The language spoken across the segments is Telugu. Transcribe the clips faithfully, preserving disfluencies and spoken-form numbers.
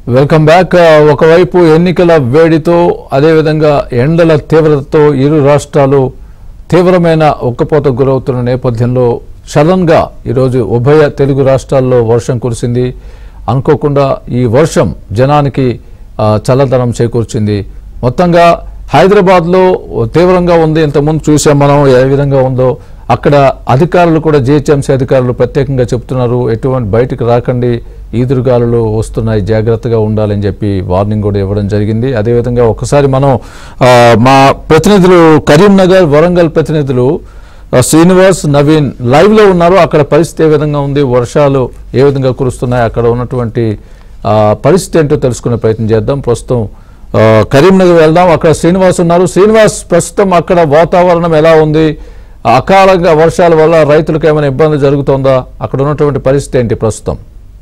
Welcome back. ఒకవైపు ఎన్నికల వేడితో అదేవిధంగా ఎండల తీవ్రతతో ఇరు రాష్ట్రాలు తీవ్రమైన ఉక్కపోతకు గురవుతున్న నేపథ్యంలో సడన్గా ఈరోజు ఉభయ తెలుగు రాష్ట్రాల్లో వర్షం కురిసింది. అనుకోకుండా ఈ వర్షం జనానికి చల్లదనం చేకూర్చింది. మొత్తంగా హైదరాబాద్లో తీవ్రంగా ఉంది. ఇంతకుముందు చూసాం మనం ఏ విధంగా ఉందో. అక్కడ అధికారులు కూడా జిహెచ్ఎంసీ అధికారులు ప్రత్యేకంగా చెప్తున్నారు, ఎటువంటి బయటకు రాకండి, ఈదురుగాలులు వస్తున్నాయి, జాగ్రత్తగా ఉండాలని చెప్పి వార్నింగ్ కూడా ఇవ్వడం జరిగింది. అదేవిధంగా ఒకసారి మనం మా ప్రతినిధులు కరీంనగర్ వరంగల్ ప్రతినిధులు శ్రీనివాస్ నవీన్ లైవ్ లో ఉన్నారు. అక్కడ పరిస్థితి ఏ విధంగా ఉంది, వర్షాలు ఏ విధంగా కురుస్తున్నాయి, అక్కడ ఉన్నటువంటి పరిస్థితి ఏంటో తెలుసుకునే ప్రయత్నం చేద్దాం. ప్రస్తుతం కరీంనగర్ వెళ్దాం. అక్కడ శ్రీనివాస్ ఉన్నారు. శ్రీనివాస్, ప్రస్తుతం అక్కడ వాతావరణం ఎలా ఉంది? అకాలంగా వర్షాల వల్ల రైతులకు ఏమైనా ఇబ్బంది జరుగుతుందా? అక్కడ ఉన్నటువంటి పరిస్థితి ఏంటి ప్రస్తుతం?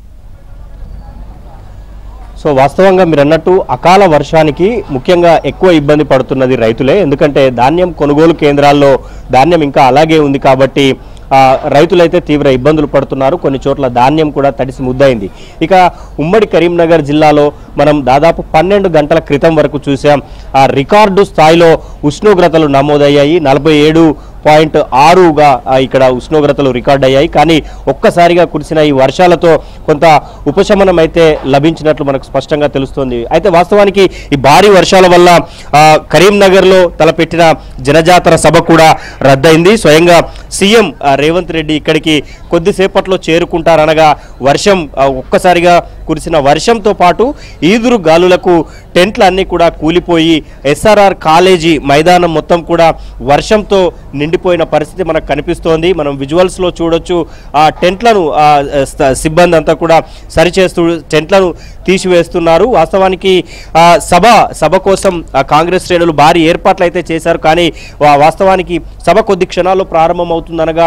సో వాస్తవంగా మీరు అన్నట్టు అకాల వర్షానికి ముఖ్యంగా ఎక్కువ ఇబ్బంది పడుతున్నది రైతులే. ఎందుకంటే ధాన్యం కొనుగోలు కేంద్రాల్లో ధాన్యం ఇంకా అలాగే ఉంది కాబట్టి రైతులైతే తీవ్ర ఇబ్బందులు పడుతున్నారు. కొన్ని చోట్ల ధాన్యం కూడా తడిసి ముద్దయింది. ఇక ఉమ్మడి కరీంనగర్ జిల్లాలో మనం దాదాపు పన్నెండు గంటల క్రితం వరకు చూసాం. ఆ రికార్డు స్థాయిలో ఉష్ణోగ్రతలు నమోదయ్యాయి. నలభై ఏడు పాయింట్ ఆరుగా ఇక్కడ ఉష్ణోగ్రతలు రికార్డ్ అయ్యాయి. కానీ ఒక్కసారిగా కురిసిన ఈ వర్షాలతో కొంత ఉపశమనం అయితే లభించినట్లు మనకు స్పష్టంగా తెలుస్తోంది. అయితే వాస్తవానికి ఈ భారీ వర్షాల వల్ల కరీంనగర్లో తలపెట్టిన జనజాతర సభ కూడా రద్దయింది. స్వయంగా సీఎం రేవంత్ రెడ్డి ఇక్కడికి కొద్దిసేపట్లో చేరుకుంటారనగా వర్షం ఒక్కసారిగా కురిసిన వర్షంతో పాటు ఈదురు గాలులకు టెంట్లు అన్నీ కూడా కూలిపోయి ఎస్ఆర్ఆర్ కాలేజీ మైదానం మొత్తం కూడా వర్షంతో నిండిపోయిన పరిస్థితి మనకు కనిపిస్తోంది. మనం విజువల్స్లో చూడొచ్చు. ఆ టెంట్లను సిబ్బంది అంతా కూడా సరిచేస్తూ టెంట్లను తీసివేస్తున్నారు. వాస్తవానికి సభ సభ కోసం కాంగ్రెస్ శ్రేణులు భారీ ఏర్పాట్లు అయితే చేశారు. కానీ వాస్తవానికి సభ కొద్ది క్షణాల్లో ప్రారంభమవుతుందనగా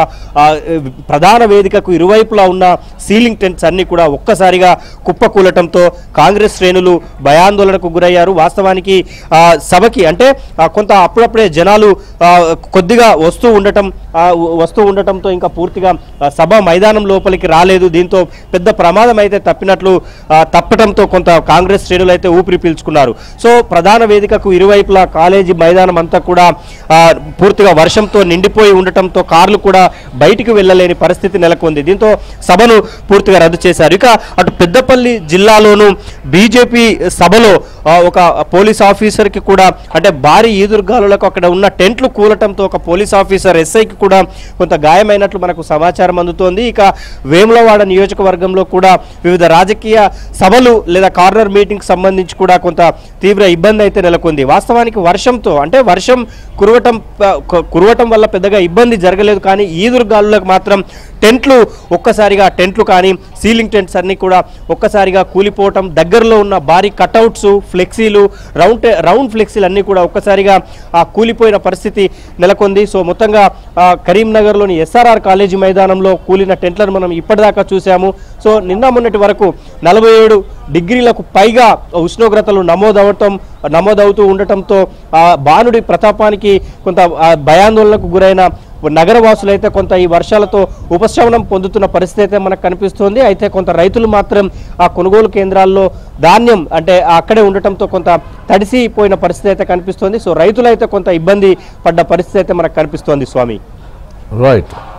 ప్రధాన వేదికకు ఇరువైపులా ఉన్న సీలింగ్ టెంట్స్ అన్ని కూడా ఒక్కసారిగా కుప్పకూలటంతో కాంగ్రెస్ శ్రేణులు భయాందోళనకు గురయ్యారు. వాస్తవానికి సభకి అంటే కొంత అప్పుడప్పుడే జనాలు కొద్దిగా వస్తూ ఉండటం వస్తూ ఉండటంతో ఇంకా పూర్తిగా సభ మైదానం లోపలికి రాలేదు. దీంతో పెద్ద ప్రమాదం అయితే తప్పినట్లు తప్పటంతో కొంత కాంగ్రెస్ శ్రేణులు అయితే ఊపిరి పీల్చుకున్నారు. సో ప్రధాన వేదికకు ఇరువైపులా కాలేజీ మైదానం అంతా కూడా పూర్తిగా వర్షంతో నిండిపోయి ఉండటంతో కార్లు కూడా బయటికి వెళ్ళలేని పరిస్థితి నెలకొంది. దీంతో సభను పూర్తిగా రద్దు చేశారు. ఇక అటు పెద్దపల్లి జిల్లాలోనూ బీజేపీ సభలో ఒక పోలీస్ ఆఫీసర్కి కూడా అంటే భారీ ఈదురుగాలులకు అక్కడ ఉన్న టెంట్లు కూలటంతో ఒక పోలీస్ ఆఫీసర్ ఎస్ఐకి కూడా కొంత గాయమైనట్లు మనకు సమాచారం అందుతోంది. ఇక వేములవాడ నియోజకవర్గంలో కూడా వివిధ రాజకీయ సభలు లేదా కార్నర్ మీటింగ్ సంబంధించి కూడా కొంత తీవ్ర ఇబ్బంది అయితే నెలకొంది. వాస్తవానికి వర్షంతో అంటే వర్షం కురవటం కురవటం వల్ల పెద్దగా ఇబ్బంది జరగలేదు. కానీ ఈదురుగాలులకు మాత్రం టెంట్లు ఒక్కసారిగా టెంట్లు కానీ సీలింగ్ టెంట్స్ అన్ని కూడా ఒక్కసారిగా కూలిపోవటం, దగ్గరలో ఉన్న భారీ కటౌట్స్ ఫ్లెక్సీలు రౌండ్ రౌండ్ ఫ్లెక్సీలు అన్నీ కూడా ఒక్కసారిగా ఆ కూలిపోయిన పరిస్థితి నెలకొంది. సో మొత్తంగా కరీంనగర్లోని ఎస్ఆర్ఆర్ కాలేజీ మైదానంలో కూలిన టెంట్లను మనం ఇప్పటిదాకా చూసాము. సో నిన్న మొన్నటి వరకు నలభై ఏడు డిగ్రీలకు పైగా ఉష్ణోగ్రతలు నమోదవటం నమోదవుతూ ఉండటంతో బాణుడి ప్రతాపానికి కొంత భయాందోళనకు గురైన నగరవాసులైతే కొంత ఈ వర్షాలతో ఉపశమనం పొందుతున్న పరిస్థితి అయితే మనకు కనిపిస్తోంది. అయితే కొంత రైతులు మాత్రం ఆ కొనుగోలు కేంద్రాల్లో ధాన్యం అంటే అక్కడే ఉండటంతో కొంత తడిసిపోయిన పరిస్థితి అయితే కనిపిస్తోంది. సో రైతులైతే కొంత ఇబ్బంది పడ్డ పరిస్థితి అయితే మనకు కనిపిస్తోంది. స్వామి రైట్.